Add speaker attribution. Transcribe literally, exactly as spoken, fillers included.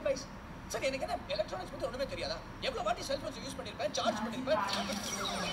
Speaker 1: advice. சரி எனக்கு என்ன எலக்ட்ரானிக்ஸ் பத்தி ஒண்ணுமே தெரியாதா? எவ்வளவு வாட்டி செல்போன்ஸ் யூஸ் பண்ணிருப்பேன், சார்ஜ் பண்ணிருப்பேன்.